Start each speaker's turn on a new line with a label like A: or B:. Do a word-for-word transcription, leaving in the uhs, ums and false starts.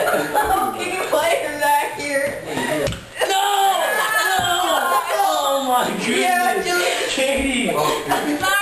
A: Can you play him back here?
B: No! No! Oh my goodness!
A: Yeah, Julie.
B: Katie!